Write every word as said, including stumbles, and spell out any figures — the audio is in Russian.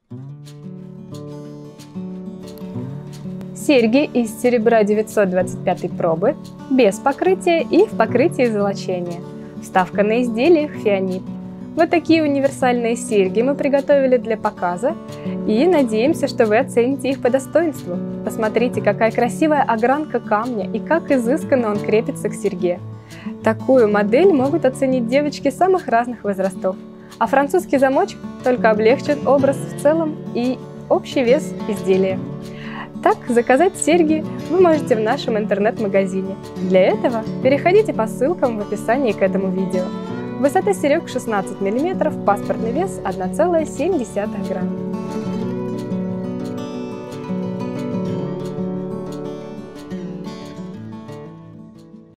Серьги из серебра девятьсот двадцать пятой пробы, без покрытия и в покрытии золочения. Вставка на изделиях фианит. Вот такие универсальные серьги мы приготовили для показа и надеемся, что вы оцените их по достоинству. Посмотрите, какая красивая огранка камня и как изысканно он крепится к серьге. Такую модель могут оценить девочки самых разных возрастов, а французский замочек только облегчит образ в целом и общий вес изделия. Так, заказать серьги вы можете в нашем интернет-магазине. Для этого переходите по ссылкам в описании к этому видео. Высота серег шестнадцать миллиметров, паспортный вес одна целая семь десятых грамма.